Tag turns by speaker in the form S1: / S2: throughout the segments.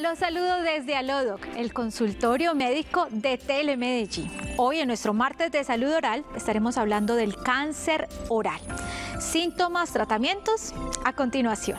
S1: Los saludo desde Alodoc, el consultorio médico de Telemedellín. Hoy en nuestro martes de salud oral estaremos hablando del cáncer oral. Síntomas, tratamientos, a continuación.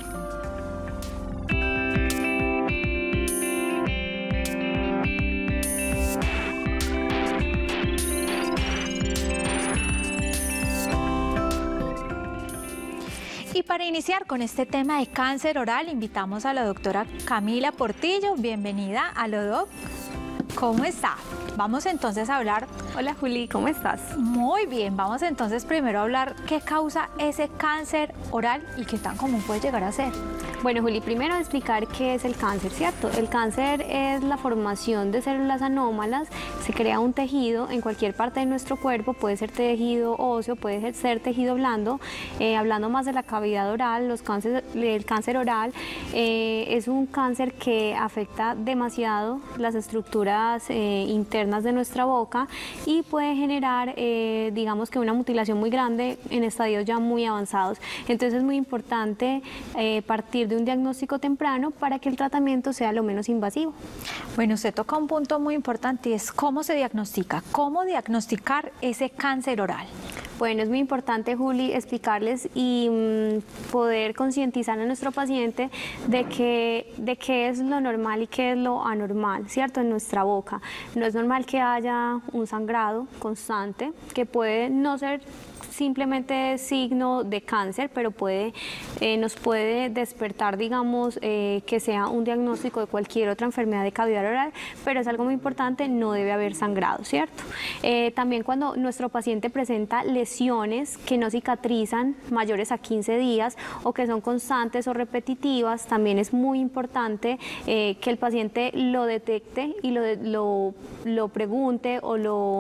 S1: Y para iniciar con este tema de cáncer oral, invitamos a la doctora Camila Portillo. Bienvenida a Alodoc. ¿Cómo está? Vamos entonces a hablar...
S2: Hola Juli, ¿cómo estás?
S1: Muy bien, vamos entonces primero a hablar qué causa ese cáncer oral y qué tan común puede llegar a ser.
S2: Bueno Juli, primero explicar qué es el cáncer, ¿cierto? El cáncer es la formación de células anómalas, se crea un tejido en cualquier parte de nuestro cuerpo, puede ser tejido óseo, puede ser tejido blando. Hablando más de la cavidad oral, el cáncer oral es un cáncer que afecta demasiado las estructuras internas de nuestra boca y puede generar, digamos que una mutilación muy grande en estadios ya muy avanzados. Entonces es muy importante partir de un diagnóstico temprano para que el tratamiento sea lo menos invasivo.
S1: Bueno, usted toca un punto muy importante y es cómo se diagnostica, cómo diagnosticar ese cáncer oral.
S2: Bueno, es muy importante, Juli, explicarles y poder concientizar a nuestro paciente de qué es lo normal y qué es lo anormal, ¿cierto? En nuestra boca. No es normal que haya un sangrado constante, que puede no ser simplemente signo de cáncer, pero nos puede despertar, digamos, que sea un diagnóstico de cualquier otra enfermedad de cavidad oral, pero es algo muy importante, no debe haber sangrado, ¿cierto? También cuando nuestro paciente presenta lesiones que no cicatrizan mayores a 15 días o que son constantes o repetitivas, también es muy importante que el paciente lo detecte y lo pregunte o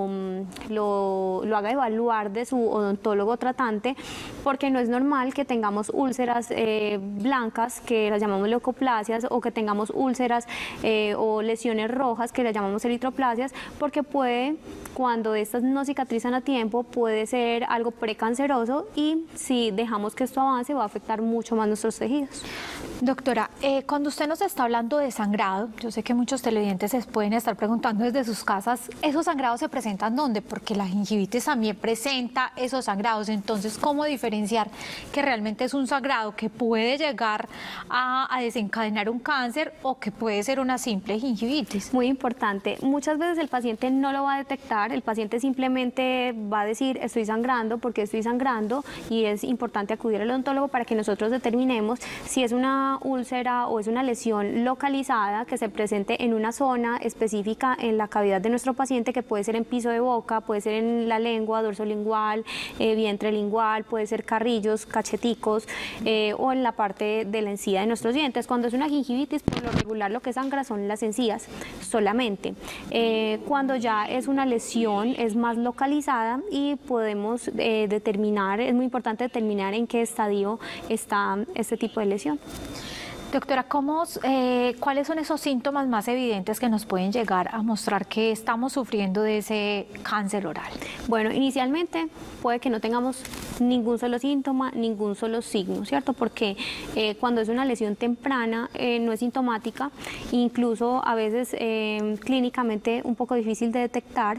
S2: lo haga evaluar de su odontólogo tratante, porque no es normal que tengamos úlceras blancas, que las llamamos leucoplasias, o que tengamos úlceras o lesiones rojas, que las llamamos eritroplasias, porque cuando estas no cicatrizan a tiempo, puede ser algo precanceroso y si dejamos que esto avance va a afectar mucho más nuestros tejidos.
S1: Doctora, cuando usted nos está hablando de sangrado, yo sé que muchos televidentes se pueden estar preguntando desde sus casas, ¿esos sangrados se presentan dónde? Porque la gingivitis también presenta esos sangrados, entonces, ¿cómo diferenciar que realmente es un sangrado que puede llegar a desencadenar un cáncer o que puede ser una simple gingivitis?
S2: Muy importante, muchas veces el paciente no lo va a detectar, el paciente simplemente va a decir estoy sangrando, porque estoy sangrando, y es importante acudir al odontólogo para que nosotros determinemos si es una úlcera o es una lesión localizada que se presente en una zona específica en la cavidad de nuestro paciente, que puede ser en piso de boca, puede ser en la lengua, dorso lingual, vientre lingual, puede ser carrillos, cacheticos o en la parte de la encía de nuestros dientes. Cuando es una gingivitis, por lo regular lo que sangra son las encías solamente. Cuando ya es una lesión es más localizada y podemos determinar, es muy importante determinar en qué estadio está este tipo de lesión.
S1: Doctora, ¿cuáles son esos síntomas más evidentes que nos pueden llegar a mostrar que estamos sufriendo de ese cáncer oral?
S2: Bueno, inicialmente puede que no tengamos ningún solo síntoma, ningún solo signo, ¿cierto? Porque cuando es una lesión temprana no es sintomática, incluso a veces clínicamente un poco difícil de detectar,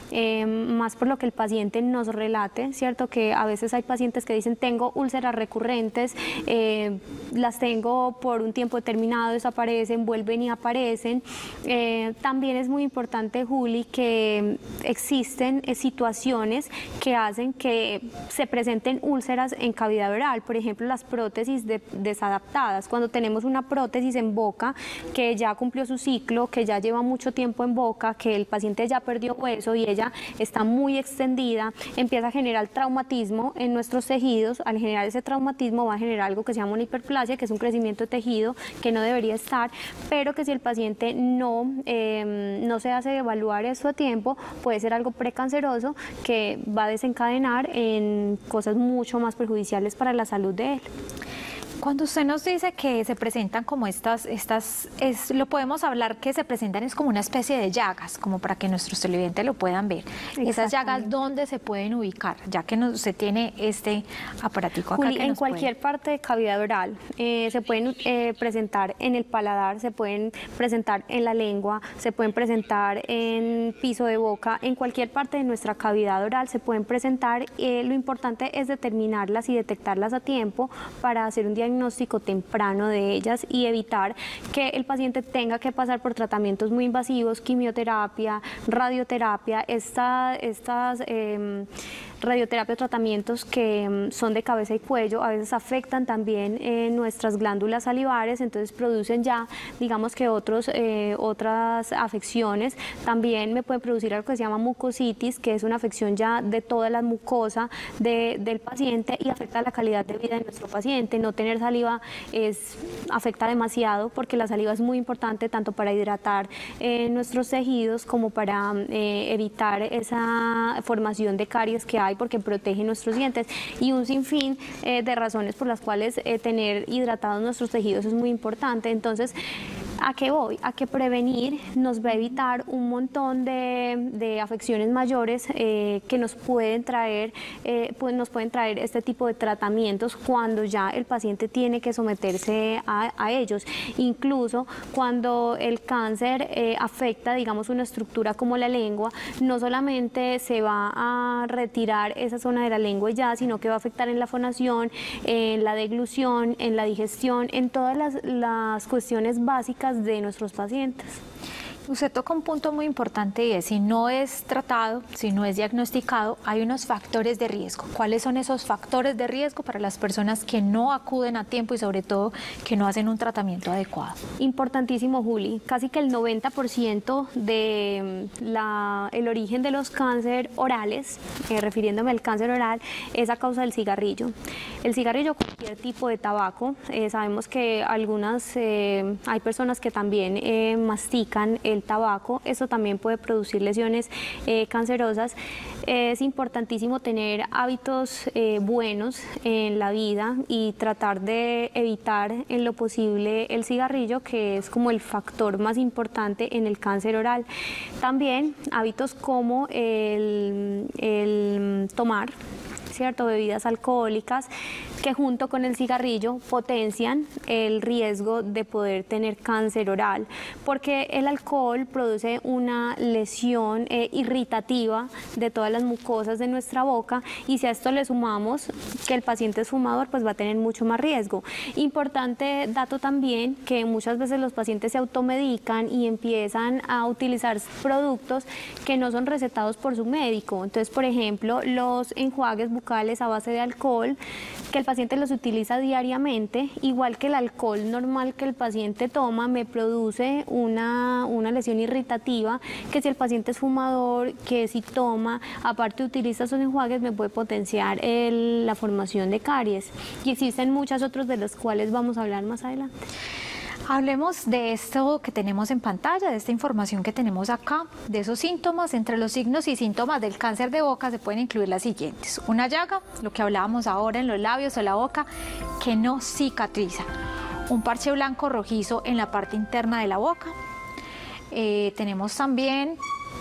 S2: más por lo que el paciente nos relate, ¿cierto? Que a veces hay pacientes que dicen tengo úlceras recurrentes, las tengo por un tiempo determinado, desaparecen, vuelven y aparecen. También es muy importante, Juli, que existen situaciones que hacen que se presenten úlceras en cavidad oral, por ejemplo las prótesis desadaptadas. Cuando tenemos una prótesis en boca que ya cumplió su ciclo, que ya lleva mucho tiempo en boca, que el paciente ya perdió hueso y ella está muy extendida, empieza a generar traumatismo en nuestros tejidos. Al generar ese traumatismo va a generar algo que se llama una hiperplasia, que es un crecimiento de tejido que no debería estar, pero que si el paciente no se hace evaluar eso a tiempo, puede ser algo precanceroso que va a desencadenar en cosas mucho más perjudiciales para la salud de él.
S1: Cuando usted nos dice que se presentan como lo podemos hablar que se presentan es como una especie de llagas, como para que nuestros televidentes lo puedan ver. Esas llagas, ¿dónde se pueden ubicar? Ya que usted tiene este aparatico acá.
S2: Juli, en cualquier parte de cavidad oral, se pueden presentar en el paladar, se pueden presentar en la lengua, se pueden presentar en piso de boca, en cualquier parte de nuestra cavidad oral se pueden presentar. Lo importante es determinarlas y detectarlas a tiempo para hacer un diagnóstico temprano de ellas y evitar que el paciente tenga que pasar por tratamientos muy invasivos, quimioterapia, radioterapia, radioterapia, tratamientos que son de cabeza y cuello, a veces afectan también nuestras glándulas salivares, entonces producen ya, digamos que otras afecciones. También me puede producir algo que se llama mucositis, que es una afección ya de toda la mucosa del paciente y afecta la calidad de vida de nuestro paciente. No tener saliva afecta demasiado porque la saliva es muy importante tanto para hidratar nuestros tejidos como para evitar esa formación de caries que hay, porque protege nuestros dientes, y un sinfín de razones por las cuales tener hidratados nuestros tejidos es muy importante. Entonces, ¿a qué voy? A que prevenir nos va a evitar un montón de afecciones mayores que nos pueden traer este tipo de tratamientos cuando ya el paciente tiene que someterse a ellos. Incluso cuando el cáncer afecta, digamos, una estructura como la lengua, no solamente se va a retirar esa zona de la lengua ya, sino que va a afectar en la fonación, en la deglución, en la digestión, en todas las cuestiones básicas de nuestros pacientes.
S1: Usted toca un punto muy importante y es, si no es tratado, si no es diagnosticado, hay unos factores de riesgo. ¿Cuáles son esos factores de riesgo para las personas que no acuden a tiempo y sobre todo que no hacen un tratamiento adecuado?
S2: Importantísimo, Juli. Casi que el 90% del origen de los cánceres orales, refiriéndome al cáncer oral, es a causa del cigarrillo. El cigarrillo, cualquier tipo de tabaco, sabemos que hay personas que también mastican el tabaco, eso también puede producir lesiones cancerosas. Es importantísimo tener hábitos buenos en la vida y tratar de evitar en lo posible el cigarrillo, que es como el factor más importante en el cáncer oral. También hábitos como el tomar, ¿cierto?, bebidas alcohólicas, que junto con el cigarrillo potencian el riesgo de poder tener cáncer oral, porque el alcohol produce una lesión irritativa de todas las mucosas de nuestra boca, y si a esto le sumamos que el paciente es fumador, pues va a tener mucho más riesgo. Importante dato también, que muchas veces los pacientes se automedican y empiezan a utilizar productos que no son recetados por su médico. Entonces, por ejemplo, los enjuagues bucales a base de alcohol, que el paciente los utiliza diariamente, igual que el alcohol normal que el paciente toma, me produce una lesión irritativa, que si el paciente es fumador, que si toma, aparte utiliza esos enjuagues, me puede potenciar la formación de caries. Y existen muchas otras de las cuales vamos a hablar más adelante.
S1: Hablemos de esto que tenemos en pantalla, de esta información que tenemos acá, de esos síntomas. Entre los signos y síntomas del cáncer de boca se pueden incluir las siguientes: una llaga, lo que hablábamos ahora en los labios o la boca, que no cicatriza; un parche blanco rojizo en la parte interna de la boca; tenemos también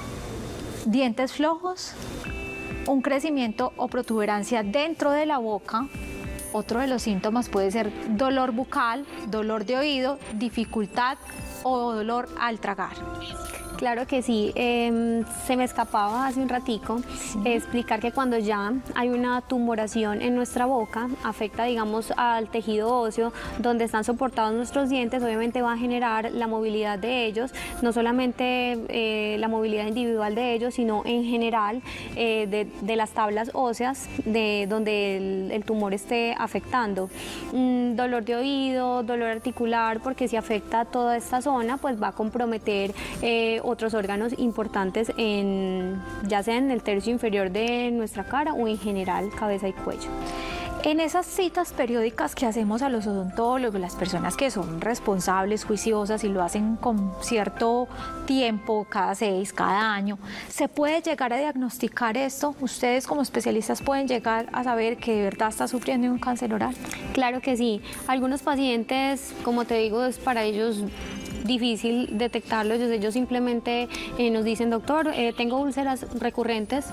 S1: dientes flojos; un crecimiento o protuberancia dentro de la boca. Otro de los síntomas puede ser dolor bucal, dolor de oído, dificultad o dolor al tragar.
S2: Claro que sí. Se me escapaba hace un ratico explicar que cuando ya hay una tumoración en nuestra boca, afecta, digamos, al tejido óseo donde están soportados nuestros dientes, obviamente va a generar la movilidad de ellos, no solamente la movilidad individual de ellos, sino en general de las tablas óseas de donde el tumor esté afectando. Dolor de oído, dolor articular, porque si afecta toda esta zona, pues va a comprometer otros órganos importantes, ya sea en el tercio inferior de nuestra cara o en general cabeza y cuello.
S1: En esas citas periódicas que hacemos a los odontólogos, las personas que son responsables, juiciosas y lo hacen con cierto tiempo, cada 6, cada año, ¿se puede llegar a diagnosticar esto? ¿Ustedes como especialistas pueden llegar a saber que de verdad está sufriendo un cáncer oral?
S2: Claro que sí. Algunos pacientes, como te digo, es para ellos difícil detectarlo. Ellos simplemente nos dicen, doctor, tengo úlceras recurrentes,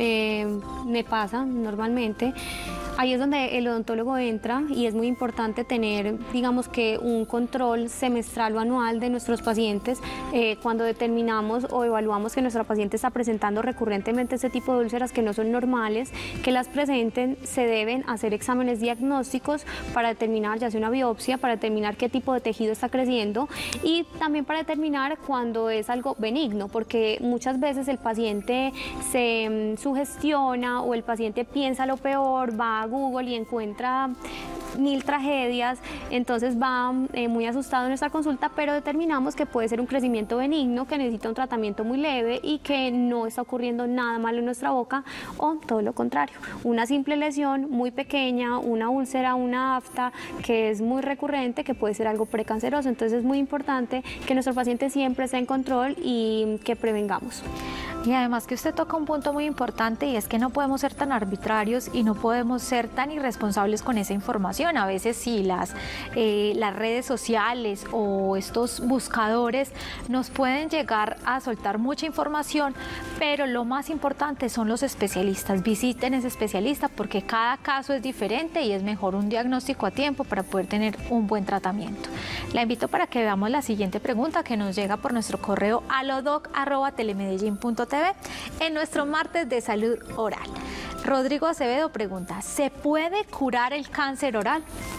S2: me pasa normalmente. Ahí es donde el odontólogo entra y es muy importante tener, digamos que un control semestral o anual de nuestros pacientes cuando determinamos o evaluamos que nuestra paciente está presentando recurrentemente ese tipo de úlceras que no son normales, que las presenten, se deben hacer exámenes diagnósticos para determinar, ya sea una biopsia, para determinar qué tipo de tejido está creciendo y también para determinar cuando es algo benigno, porque muchas veces el paciente se sugestiona o el paciente piensa lo peor, va a Google y encuentra 1000 tragedias, entonces va muy asustado en nuestra consulta, pero determinamos que puede ser un crecimiento benigno, que necesita un tratamiento muy leve y que no está ocurriendo nada malo en nuestra boca, o todo lo contrario, una simple lesión muy pequeña, una úlcera, una afta que es muy recurrente, que puede ser algo precanceroso. Entonces es muy importante que nuestro paciente siempre esté en control y que prevengamos.
S1: Y además que usted toca un punto muy importante y es que no podemos ser tan arbitrarios y no podemos ser tan irresponsables con esa información. A veces sí, las redes sociales o estos buscadores nos pueden llegar a soltar mucha información, pero lo más importante son los especialistas. Visiten ese especialista porque cada caso es diferente y es mejor un diagnóstico a tiempo para poder tener un buen tratamiento. La invito para que veamos la siguiente pregunta que nos llega por nuestro correo alodoc@telemedellin.tv en nuestro martes de salud oral. Rodrigo Acevedo pregunta, ¿se puede curar el cáncer oral?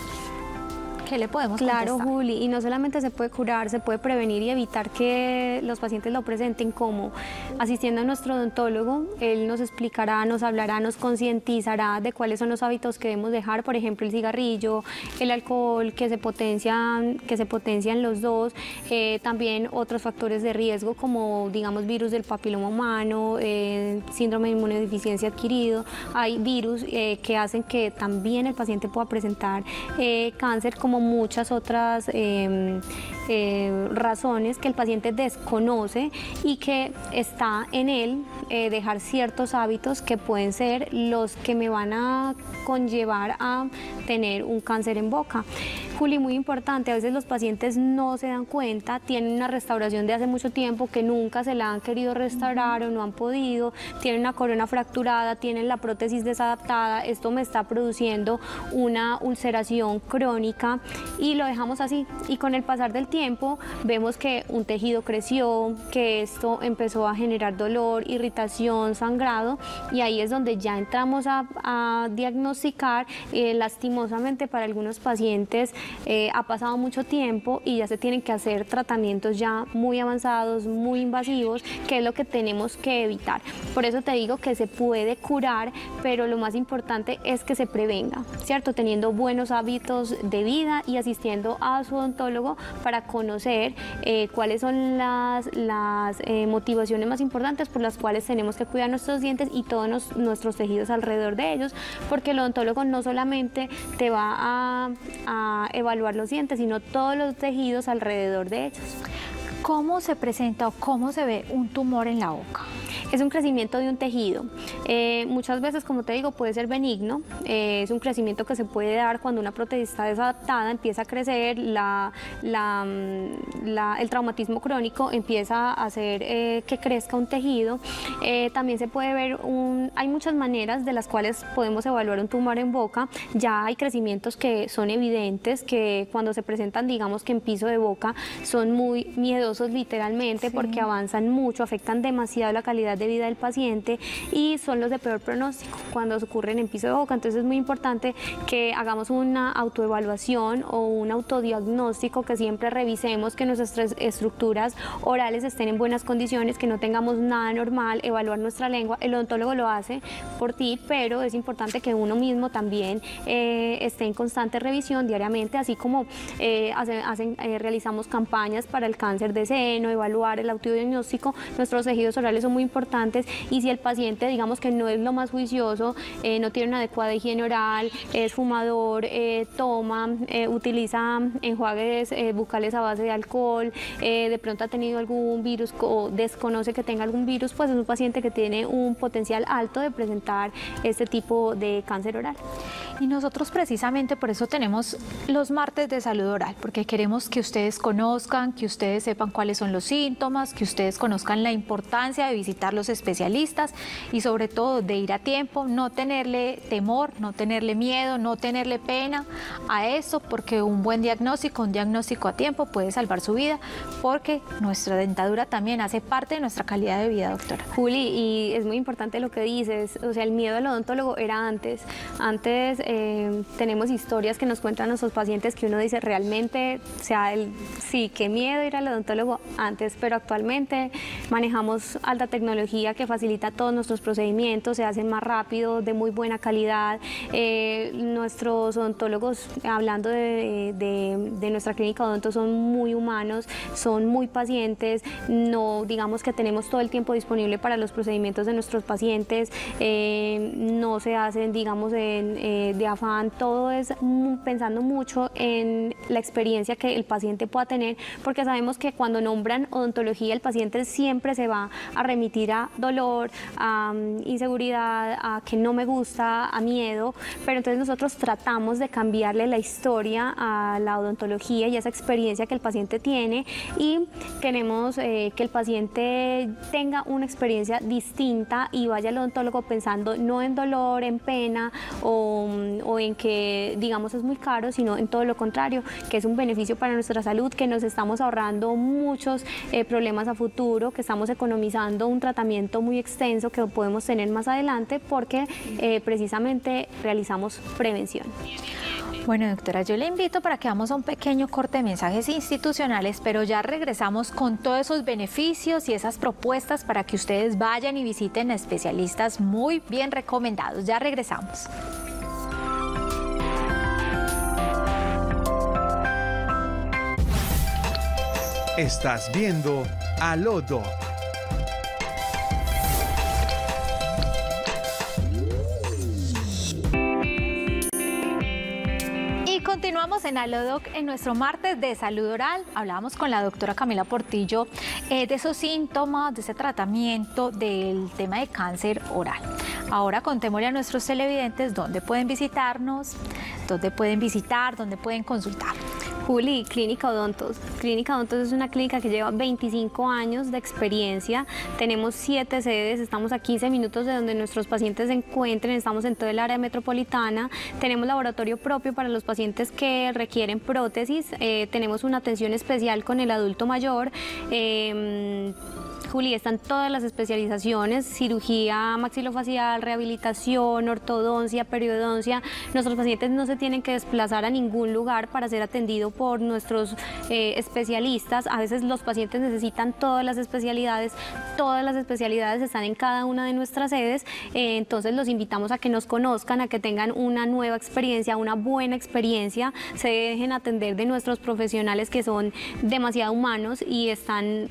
S1: ¿Qué le podemos contestar?
S2: Claro, Juli, y no solamente se puede curar, se puede prevenir y evitar que los pacientes lo presenten, como asistiendo a nuestro odontólogo. Él nos explicará, nos hablará, nos concientizará de cuáles son los hábitos que debemos dejar, por ejemplo, el cigarrillo, el alcohol, que se potencian los dos, también otros factores de riesgo como, digamos, virus del papiloma humano, síndrome de inmunodeficiencia adquirido. Hay virus que hacen que también el paciente pueda presentar cáncer, como muchas otras razones que el paciente desconoce y que está en él dejar ciertos hábitos que pueden ser los que me van a conllevar a tener un cáncer en boca. Juli, muy importante, a veces los pacientes no se dan cuenta, tienen una restauración de hace mucho tiempo que nunca se la han querido restaurar o no han podido, tienen una corona fracturada, tienen la prótesis desadaptada, esto me está produciendo una ulceración crónica y lo dejamos así, y con el pasar del tiempo vemos que un tejido creció, que esto empezó a generar dolor, irritación, sangrado, y ahí es donde ya entramos a diagnosticar. Lastimosamente para algunos pacientes ha pasado mucho tiempo y ya se tienen que hacer tratamientos ya muy avanzados, muy invasivos, que es lo que tenemos que evitar. Por eso te digo que se puede curar, pero lo más importante es que se prevenga, ¿cierto? Teniendo buenos hábitos de vida y asistiendo a su odontólogo para conocer cuáles son las motivaciones más importantes por las cuales tenemos que cuidar nuestros dientes y todos nuestros tejidos alrededor de ellos, porque el odontólogo no solamente te va a evaluar los dientes, sino todos los tejidos alrededor de ellos.
S1: ¿Cómo se presenta o cómo se ve un tumor en la boca?
S2: Es un crecimiento de un tejido. Muchas veces, como te digo, puede ser benigno. Es un crecimiento que se puede dar cuando una prótesis está desadaptada, empieza a crecer, el traumatismo crónico empieza a hacer que crezca un tejido. También se puede ver, hay muchas maneras de las cuales podemos evaluar un tumor en boca. Ya hay crecimientos que son evidentes, que cuando se presentan, digamos que en piso de boca, son muy miedosos literalmente, sí, porque avanzan mucho, afectan demasiado la calidad de vida del paciente y son los de peor pronóstico cuando ocurren en piso de boca. Entonces es muy importante que hagamos una autoevaluación o un autodiagnóstico, que siempre revisemos que nuestras estructuras orales estén en buenas condiciones, que no tengamos nada normal, evaluar nuestra lengua. El odontólogo lo hace por ti, pero es importante que uno mismo también esté en constante revisión diariamente, así como realizamos campañas para el cáncer de seno, evaluar el autodiagnóstico. Nuestros tejidos orales son muy importantes importantes, y si el paciente, digamos que no es lo más juicioso, no tiene una adecuada higiene oral, es fumador, toma, utiliza enjuagues bucales a base de alcohol, de pronto ha tenido algún virus o desconoce que tenga algún virus, pues es un paciente que tiene un potencial alto de presentar este tipo de cáncer oral.
S1: Y nosotros precisamente por eso tenemos los martes de salud oral, porque queremos que ustedes conozcan, que ustedes sepan cuáles son los síntomas, que ustedes conozcan la importancia de visitar los especialistas y sobre todo de ir a tiempo, no tenerle temor, no tenerle miedo, no tenerle pena a eso, porque un buen diagnóstico, un diagnóstico a tiempo puede salvar su vida, porque nuestra dentadura también hace parte de nuestra calidad de vida, doctora.
S2: Juli, y es muy importante lo que dices, o sea, el miedo al odontólogo era antes. Antes tenemos historias que nos cuentan nuestros pacientes que uno dice realmente, o sea, sí, qué miedo ir al odontólogo antes, pero actualmente manejamos alta tecnología que facilita todos nuestros procedimientos, se hacen más rápido, de muy buena calidad. Nuestros odontólogos, hablando de nuestra clínica odonto, son muy humanos, son muy pacientes, no digamos que tenemos todo el tiempo disponible para los procedimientos de nuestros pacientes, no se hacen, digamos, de afán, todo es pensando mucho en la experiencia que el paciente pueda tener, porque sabemos que cuando nombran odontología el paciente siempre se va a remitir a dolor, a inseguridad, a que no me gusta, a miedo, pero entonces nosotros tratamos de cambiarle la historia a la odontología y esa experiencia que el paciente tiene, y queremos que el paciente tenga una experiencia distinta y vaya al odontólogo pensando no en dolor, en pena o en que digamos es muy caro, sino en todo lo contrario, que es un beneficio para nuestra salud, que nos estamos ahorrando muchos problemas a futuro, que estamos economizando un tratamiento muy extenso que podemos tener más adelante porque precisamente realizamos prevención.
S1: Bueno, doctora, yo le invito para que vamos a un pequeño corte de mensajes institucionales, pero ya regresamos con todos esos beneficios y esas propuestas para que ustedes vayan y visiten a especialistas muy bien recomendados. Ya regresamos.
S3: Estás viendo Aló Doc.
S1: Continuamos en Aló Doc en nuestro martes de salud oral. Hablábamos con la doctora Camila Portillo de esos síntomas, de ese tratamiento del tema de cáncer oral. Ahora contémosle a nuestros televidentes dónde pueden visitarnos, dónde pueden visitar, dónde pueden consultar.
S2: Juli, Clínica Odontos. Clínica Odontos es una clínica que lleva 25 años de experiencia. Tenemos 7 sedes, estamos a 15 minutos de donde nuestros pacientes se encuentren, estamos en todo el área metropolitana. Tenemos laboratorio propio para los pacientes que requieren prótesis. Tenemos una atención especial con el adulto mayor. Juli, están todas las especializaciones, cirugía maxilofacial, rehabilitación, ortodoncia, periodoncia. Nuestros pacientes no se tienen que desplazar a ningún lugar para ser atendidos por nuestros especialistas. A veces los pacientes necesitan todas las especialidades están en cada una de nuestras sedes, entonces los invitamos a que nos conozcan, a que tengan una nueva experiencia, una buena experiencia, se dejen atender de nuestros profesionales que son demasiado humanos y están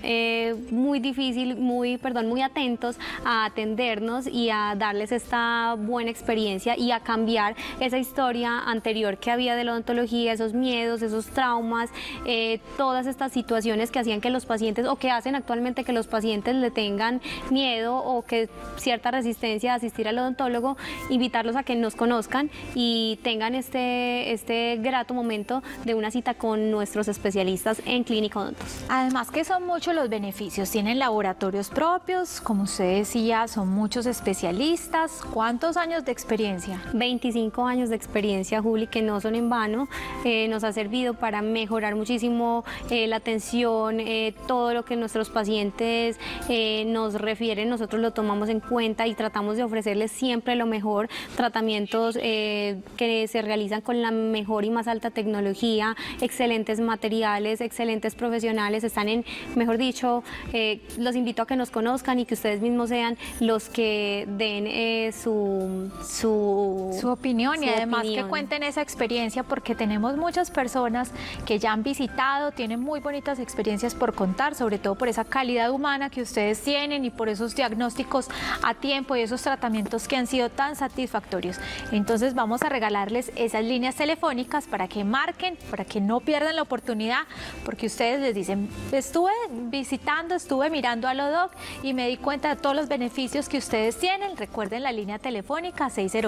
S2: muy atentos a atendernos y a darles esta buena experiencia y a cambiar esa historia anterior que había de la odontología, esos miedos, esos traumas, todas estas situaciones que hacían que los pacientes, o que hacen actualmente que los pacientes le tengan miedo o que cierta resistencia a asistir al odontólogo, invitarlos a que nos conozcan y tengan este grato momento de una cita con nuestros especialistas en Clínica Odontos.
S1: Además que son muchos los beneficios, tienen laboratorios propios, como usted decía, son muchos especialistas. ¿Cuántos años de experiencia?
S2: 25 años de experiencia, Juli, que no son en vano, nos ha servido para mejorar muchísimo la atención, todo lo que nuestros pacientes nos refieren, nosotros lo tomamos en cuenta y tratamos de ofrecerles siempre lo mejor, tratamientos que se realizan con la mejor y más alta tecnología, excelentes materiales, excelentes profesionales, están en, mejor dicho, los invito a que nos conozcan y que ustedes mismos sean los que den su
S1: opinión y además
S2: opinión.
S1: que cuenten esa experiencia, porque tenemos muchas personas que ya han visitado, tienen muy bonitas experiencias por contar, sobre todo por esa calidad humana que ustedes tienen y por esos diagnósticos a tiempo y esos tratamientos que han sido tan satisfactorios. Entonces vamos a regalarles esas líneas telefónicas para que marquen, para que no pierdan la oportunidad, porque ustedes les dicen, estuve visitando, estuve mirando a Lodoc y me di cuenta de todos los beneficios que ustedes tienen. Recuerden la línea telefónica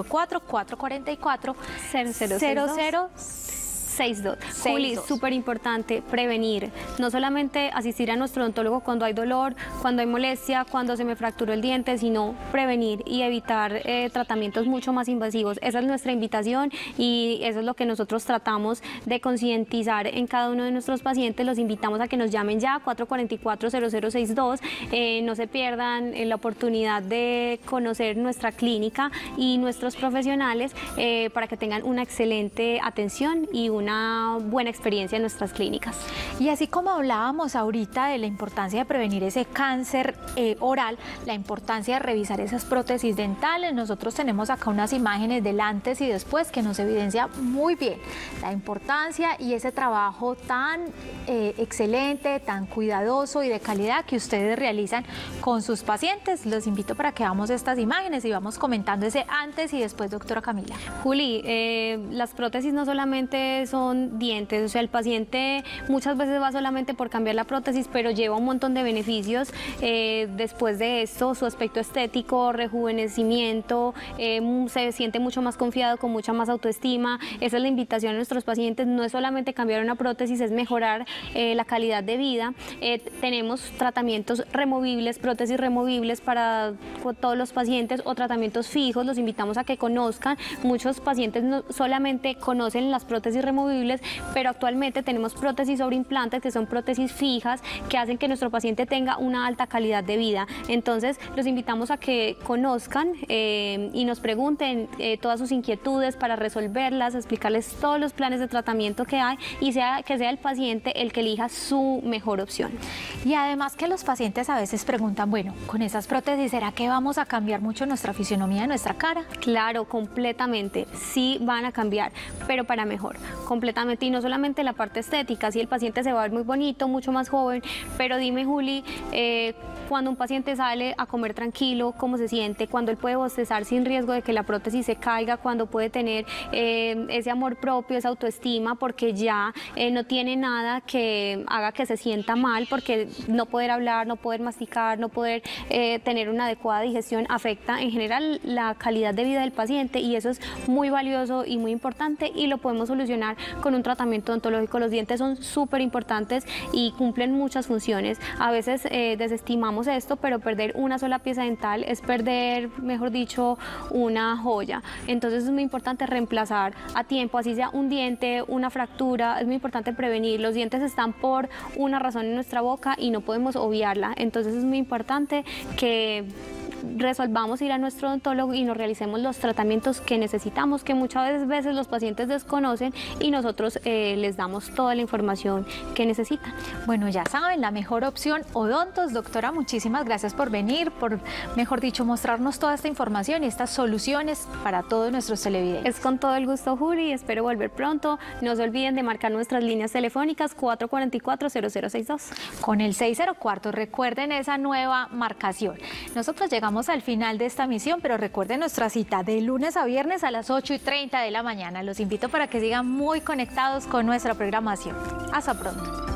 S2: 604-444-0062. Juli, súper importante prevenir, no solamente asistir a nuestro odontólogo cuando hay dolor, cuando hay molestia, cuando se me fracturó el diente, sino prevenir y evitar tratamientos mucho más invasivos. Esa es nuestra invitación y eso es lo que nosotros tratamos de concientizar en cada uno de nuestros pacientes. Los invitamos a que nos llamen ya, 444-0062. No se pierdan la oportunidad de conocer nuestra clínica y nuestros profesionales para que tengan una excelente atención y una buena experiencia en nuestras clínicas.
S1: Y así como hablábamos ahorita de la importancia de prevenir ese cáncer oral, la importancia de revisar esas prótesis dentales, nosotros tenemos acá unas imágenes del antes y después que nos evidencia muy bien la importancia y ese trabajo tan excelente, tan cuidadoso y de calidad que ustedes realizan con sus pacientes. Los invito para que veamos estas imágenes y vamos comentando ese antes y después, doctora Camila.
S2: Juli, las prótesis no solamente son dientes, o sea, el paciente muchas veces va solamente por cambiar la prótesis, pero lleva un montón de beneficios después de esto, su aspecto estético, rejuvenecimiento, se siente mucho más confiado, con mucha más autoestima. Esa es la invitación a nuestros pacientes, no es solamente cambiar una prótesis, es mejorar la calidad de vida. Tenemos tratamientos removibles, prótesis removibles para todos los pacientes o tratamientos fijos, los invitamos a que conozcan. Muchos pacientes no solamente conocen las prótesis removibles, pero actualmente tenemos prótesis sobre implantes que son prótesis fijas que hacen que nuestro paciente tenga una alta calidad de vida. Entonces los invitamos a que conozcan y nos pregunten todas sus inquietudes para resolverlas, explicarles todos los planes de tratamiento que hay y que sea el paciente el que elija su mejor opción.
S1: Y además que los pacientes a veces preguntan, bueno, con esas prótesis, ¿será que vamos a cambiar mucho nuestra fisionomía de nuestra cara?
S2: Claro, completamente, sí van a cambiar, pero para mejor, completamente, y no solamente la parte estética, sí el paciente se va a ver muy bonito, mucho más joven, pero dime, Juli, cuando un paciente sale a comer tranquilo, ¿cómo se siente? Cuando él puede bostezar sin riesgo de que la prótesis se caiga, cuando puede tener ese amor propio, esa autoestima, porque ya no tiene nada que haga que se sienta mal, porque no poder hablar, no poder masticar, no poder tener una adecuada digestión afecta en general la calidad de vida del paciente, y eso es muy valioso y muy importante, y lo podemos solucionar con un tratamiento odontológico. Los dientes son súper importantes y cumplen muchas funciones. A veces desestimamos esto, pero perder una sola pieza dental es perder, mejor dicho, una joya. Entonces es muy importante reemplazar a tiempo, así sea un diente, una fractura, es muy importante prevenir. Los dientes están por una razón en nuestra boca y no podemos obviarla. Entonces es muy importante que resolvamos ir a nuestro odontólogo y nos realicemos los tratamientos que necesitamos, que muchas veces los pacientes desconocen y nosotros les damos toda la información que necesitan.
S1: Bueno, ya saben, la mejor opción, Odontos. Doctora, muchísimas gracias por venir, por, mejor dicho, mostrarnos toda esta información y estas soluciones para todos nuestros televidentes.
S2: Es con todo el gusto, Juli, espero volver pronto. No se olviden de marcar nuestras líneas telefónicas 444-0062.
S1: Con el 604, recuerden esa nueva marcación. Nosotros llegamos al final de esta misión, pero recuerden nuestra cita de lunes a viernes a las 8:30 de la mañana. Los invito para que sigan muy conectados con nuestra programación. Hasta pronto.